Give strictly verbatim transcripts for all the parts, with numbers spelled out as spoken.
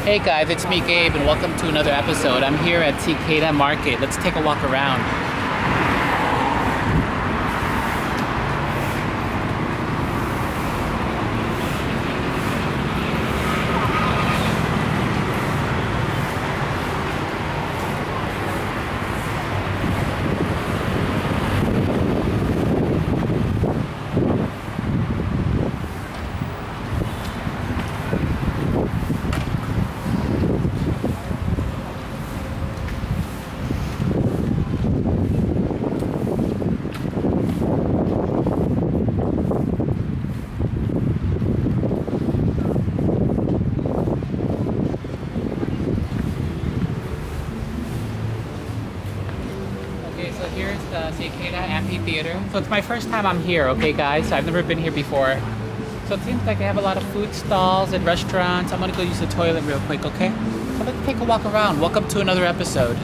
Hey guys, it's me Gabe and welcome to another episode. I'm here at Cicada Market. Let's take a walk around. So here's the Cicada Amphitheater. So it's my first time I'm here, okay guys? I've never been here before. So it seems like they have a lot of food stalls and restaurants. I'm gonna go use the toilet real quick, okay? So let's take a walk around. Welcome to another episode.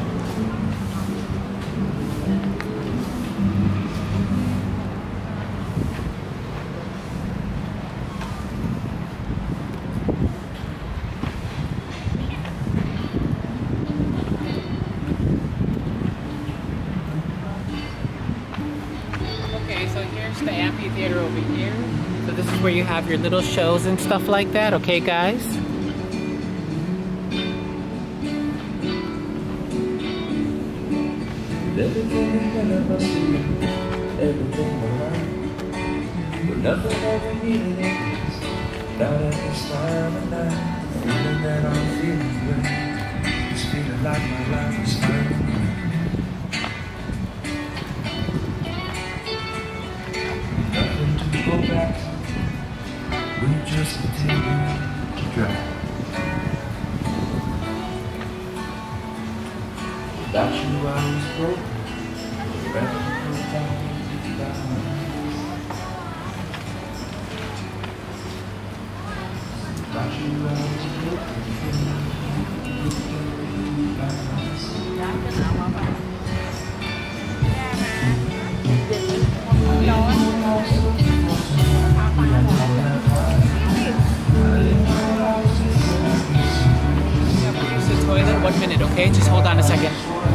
So here's the amphitheater over here. So this is where you have your little shows and stuff like that, okay guys? Everything that I must do, everything around, but nothing ever needed is not at this time of night. The feeling that I'm feeling great, it's feeling like my life is fine. Go back, we just continue to drive. Without you I was broke, forever goes down, down. Without you I was broke, Toilet, one minute, okay? Just hold on a second.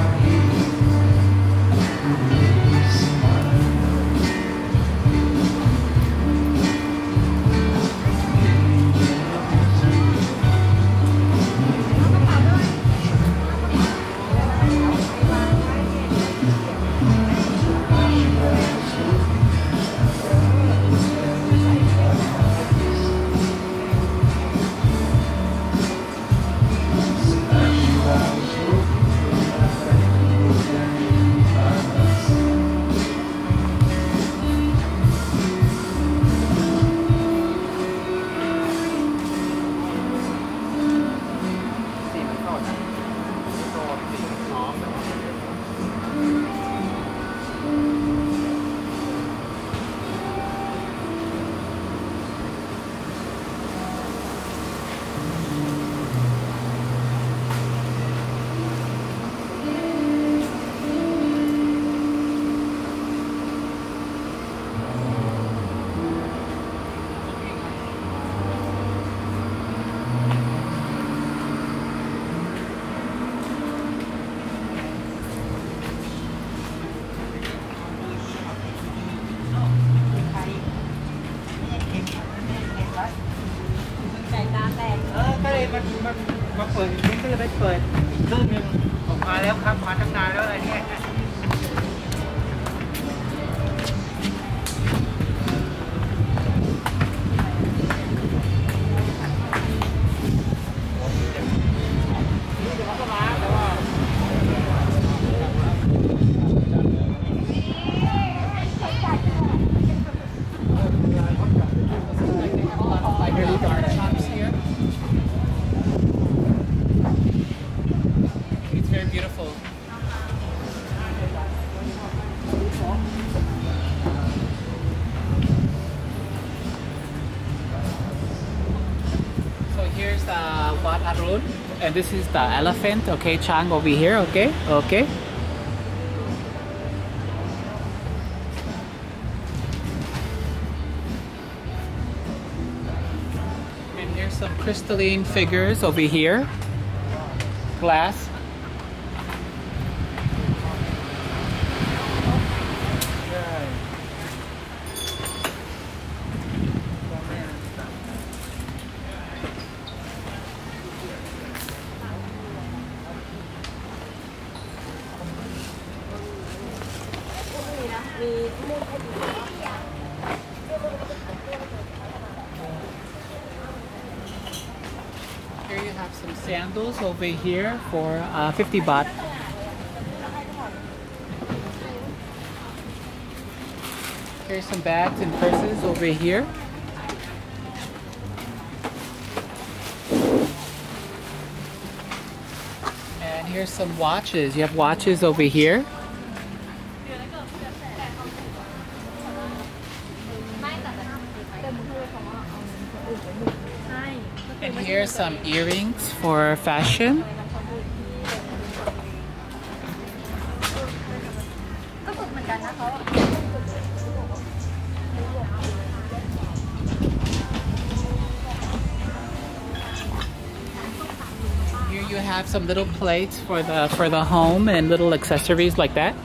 มันมันมาเปิดอย่างนี้ก็จะได้เปิดอีกครึ่งนึงออกมาแล้วครับมาตั้งนานแล้วอะไรเนี่ย Beautiful. So here's the Wat Arun, and this is the elephant. Okay, Chang over here. Okay, okay. And here's some crystalline figures over here. Glass. Here you have some sandals over here for uh, fifty baht. Here's some bags and purses over here. And here's some watches. You have watches over here. And here's some earrings for fashion. Here you have some little plates for the for the home and little accessories like that.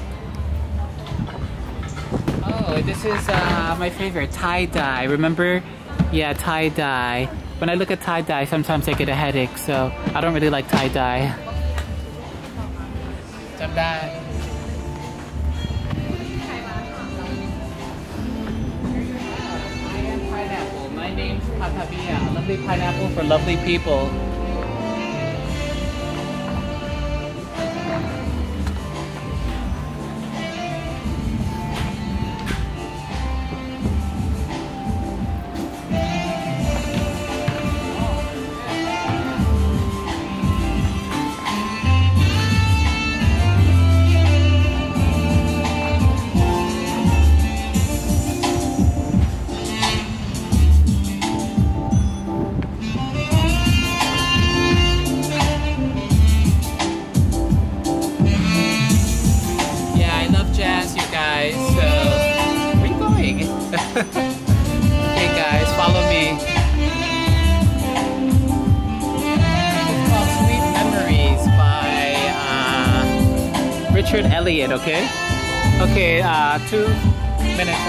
Oh, this is uh, my favorite, tie-dye. Remember? Yeah, tie-dye. When I look at tie-dye, sometimes I get a headache, so I don't really like tie-dye. Tie-dye. Pineapple. My name's Patabia. Lovely pineapple for lovely people. Okay guys, follow me. It's called Sweet Memories by uh, Richard Elliott, okay? Okay, uh, two minutes.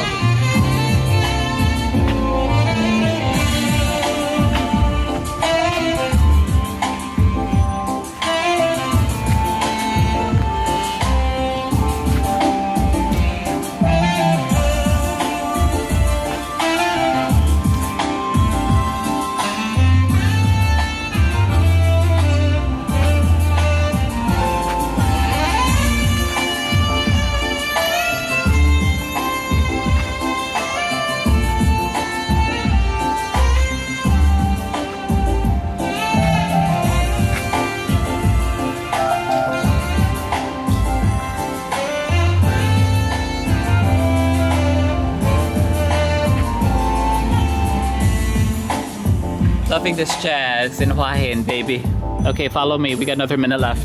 Loving this jazz in Hua Hin, baby. Okay, follow me. We got another minute left.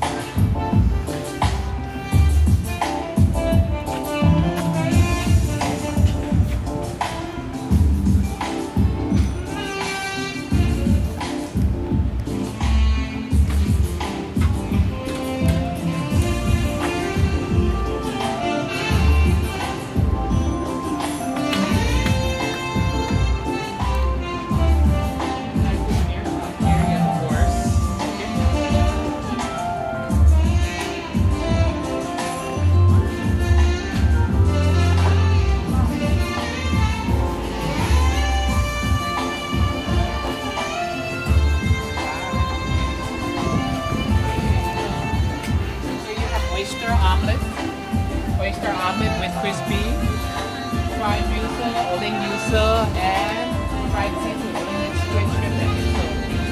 Oyster omelet with crispy, fried yuzu, oling yuzu, and fried seafood, oling squid shrimp and yuzu.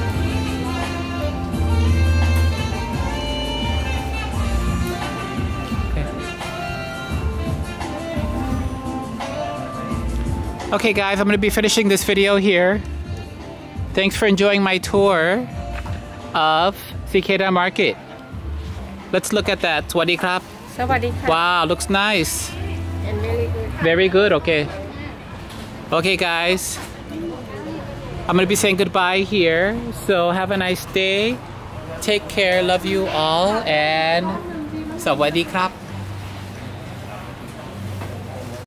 Okay. Okay guys, I'm going to be finishing this video here. Thanks for enjoying my tour of Cicada Market. Let's look at that. Swadee krap. Wow, looks nice. And very good. Very good, okay. Okay guys. I'm gonna be saying goodbye here. So have a nice day. Take care. Love you all. And สวัสดีครับ